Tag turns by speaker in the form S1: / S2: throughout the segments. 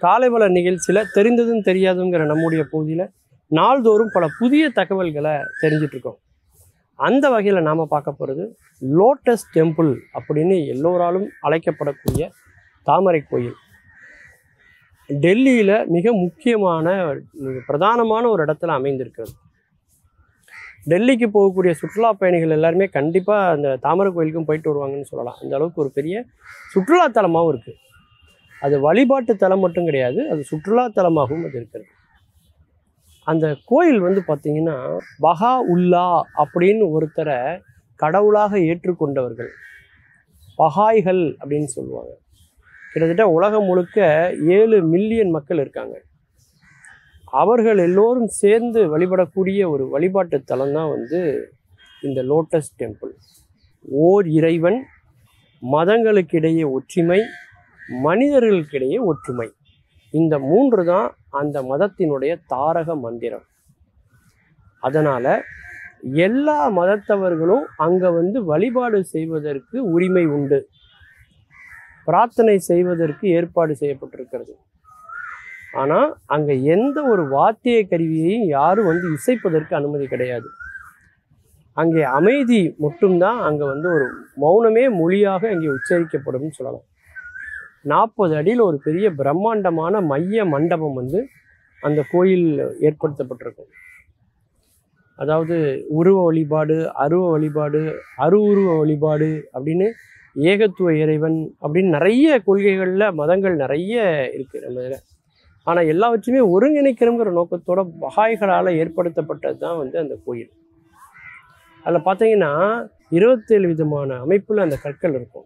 S1: காலைவள நிகழ்ச்சியில் தெரிந்ததும் தெரியாதுங்கிற நம்முடைய பகுதியில் நாள்தோறும் பல புதிய தகவல்களை தெரிஞ்சிட்ருக்கோம். அந்த வகையில் நாம் பார்க்க போகிறது லோட்டஸ் டெம்பிள் அப்படின்னு எல்லோராலும் அழைக்கப்படக்கூடிய தாமரை கோயில். டெல்லியில் மிக முக்கியமான பிரதானமான ஒரு இடத்துல அமைந்திருக்கிறது. டெல்லிக்கு போகக்கூடிய சுற்றுலா பயணிகள் எல்லாருமே கண்டிப்பாக அந்த தாமரை கோயிலுக்கும் போயிட்டு வருவாங்கன்னு சொல்லலாம். அந்த அளவுக்கு ஒரு பெரிய சுற்றுலாத்தலமாகவும் இருக்குது. அது வழிபாட்டு தலம் மட்டும் கிடையாது, அது சுற்றுலாத்தலமாகவும் அது இருக்கிறது. அந்த கோயில் பார்த்திங்கன்னா பஹா உல்லா அப்படின்னு ஒருத்தரை கடவுளாக ஏற்றுக்கொண்டவர்கள் பஹாய்கள் அப்படின்னு சொல்லுவாங்க. கிட்டத்தட்ட உலகம் முழுக்க 7 மில்லியன் மக்கள் இருக்காங்க. அவர்கள் எல்லோரும் சேர்ந்து வழிபடக்கூடிய ஒரு வழிபாட்டு தலம் தான் இந்த லோட்டஸ் டெம்பிள். ஓர் இறைவன், மதங்களுக்கிடையே ஒற்றுமை, மனிதர்களுக்கிடையே ஒற்றுமை, இந்த 3 தான் அந்த மதத்தினுடைய தாரக மந்திரம். அதனால் எல்லா மதத்தவர்களும் அங்கே வழிபாடு செய்வதற்கு உரிமை உண்டு, பிரார்த்தனை செய்வதற்கு ஏற்பாடு செய்யப்பட்டிருக்கிறது. ஆனால் அங்கே எந்த ஒரு வாத்திய கருவியையும் யாரும் இசைப்பதற்கு அனுமதி கிடையாது. அங்கே அமைதி மட்டும்தான், அங்கே ஒரு மௌனமே மொழியாக அங்கே உச்சரிக்கப்படும் சொல்லலாம். 40 அடியில் ஒரு பெரிய பிரம்மாண்டமான மைய மண்டபம் அந்த கோயில் ஏற்படுத்தப்பட்டிருக்கும். அதாவது உருவ வழிபாடு, அருவ வழிபாடு, அருவுருவ வழிபாடு அப்படின்னு ஏகத்துவ இறைவன் அப்படின்னு நிறைய கொள்கைகளில் மதங்கள் நிறைய இருக்குது நம்ம இதில். ஆனால் எல்லாவற்றையுமே ஒருங்கிணைக்கணுங்கிற நோக்கத்தோட பஹாய்களால் ஏற்படுத்தப்பட்டது தான் அந்த கோயில். அதில் பார்த்தீங்கன்னா 27 விதமான அமைப்பில் அந்த கற்கள் இருக்கும்.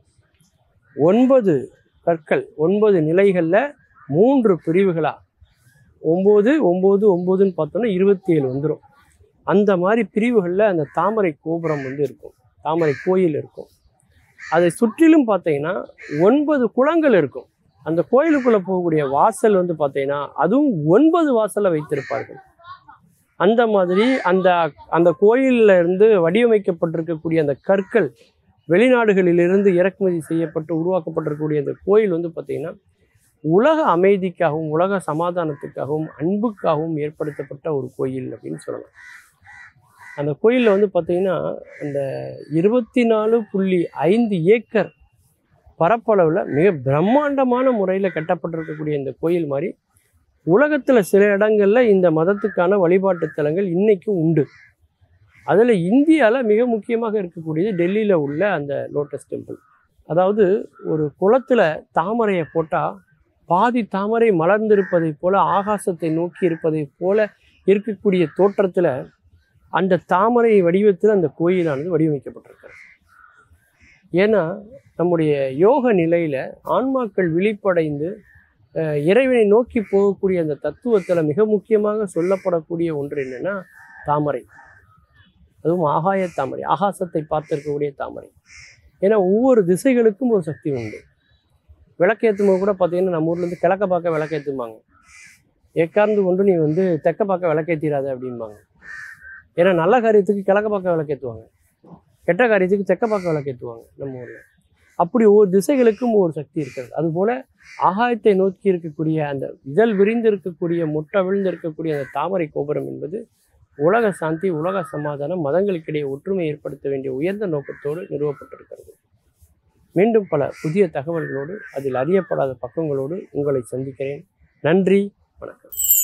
S1: 9 கற்கள் 9 நிலைகளில் 3 பிரிவுகளாக 9 9 9ன்னு பார்த்தோன்னா 27 வந்துடும். அந்த மாதிரி பிரிவுகளில் அந்த தாமரை கோபுரம் இருக்கும், தாமரை கோயில் இருக்கும். அதை சுற்றிலும் பார்த்தீங்கன்னா 9 குளங்கள் இருக்கும். அந்த கோயிலுக்குள்ளே போகக்கூடிய வாசல் பார்த்தீங்கன்னா அதுவும் 9 வாசலை வைத்திருப்பார்கள். அந்த மாதிரி அந்த கோயிலில் இருந்து வடிவமைக்கப்பட்டிருக்கக்கூடிய அந்த கற்கள் வெளிநாடுகளிலிருந்து இறக்குமதி செய்யப்பட்டு உருவாக்கப்பட்டிருக்கக்கூடிய அந்த கோயில் பார்த்திங்கன்னா உலக அமைதிக்காகவும் உலக சமாதானத்துக்காகவும் அன்புக்காகவும் ஏற்படுத்தப்பட்ட ஒரு கோயில் அப்படின்னு சொல்லலாம். அந்த கோயிலில் பார்த்திங்கன்னா அந்த 24.5 ஏக்கர் பரப்பளவில் மிக பிரம்மாண்டமான முறையில் கட்டப்பட்டிருக்கக்கூடிய இந்த கோயில் மாதிரி உலகத்தில் சில இடங்களில் இந்த மதத்துக்கான வழிபாட்டு தலங்கள் இன்றைக்கும் உண்டு. அதில் இந்தியாவில் மிக முக்கியமாக இருக்கக்கூடியது டெல்லியில் உள்ள அந்த லோட்டஸ் டெம்பிள். அதாவது ஒரு குளத்தில் தாமரையை போட்டால் பாதி தாமரை மலர்ந்திருப்பதை போல், ஆகாசத்தை நோக்கி இருப்பதை போல இருக்கக்கூடிய தோற்றத்தில் அந்த தாமரை வடிவத்தில் அந்த கோயிலானது வடிவமைக்கப்பட்டிருக்கிறது. ஏன்னா நம்முடைய யோக நிலையில் ஆன்மாக்கள் விழிப்படைந்து இறைவனை நோக்கி போகக்கூடிய அந்த தத்துவத்தில் மிக முக்கியமாக சொல்லப்படக்கூடிய ஒன்று என்னென்னா தாமரை. அதுவும் ஆகாய தாமரை, ஆகாசத்தை பார்த்திருக்கக்கூடிய தாமரை. ஏன்னா ஒவ்வொரு திசைகளுக்கும் ஒரு சக்தி உண்டு. விளக்கேற்றும் போது கூட பார்த்தீங்கன்னா நம்ம ஊர்லேருந்து கிழக்க பார்க்க விளக்கேற்றுமாங்க. ஏற்கார்ந்து கொண்டு நீ தெற்க பார்க்க விளக்கேற்றிடாத அப்படிம்பாங்க. ஏன்னா நல்ல காரியத்துக்கு கிழக்க பார்க்க விளக்கேற்றுவாங்க, கெட்ட காரியத்துக்கு தெற்க பார்க்க விளக்கேற்றுவாங்க நம்ம ஊரில். அப்படி ஒவ்வொரு திசைகளுக்கும் ஒவ்வொரு சக்தி இருக்கிறது. அதுபோல் ஆகாயத்தை நோக்கி இருக்கக்கூடிய அந்த இதழ் விரிந்து இருக்கக்கூடிய முட்டை விழுந்து இருக்கக்கூடிய அந்த தாமரை கோபுரம் என்பது உலக சாந்தி, உலக சமாதானம், மதங்களுக்கிடையே ஒற்றுமை ஏற்படுத்த வேண்டிய உயர்ந்த நோக்கத்தோடு நிறுவப்பட்டிருக்கிறது. மீண்டும் பல புதிய தகவல்களோடு, அதில் அறியப்படாத பக்கங்களோடு உங்களை சந்திக்கிறேன். நன்றி, வணக்கம்.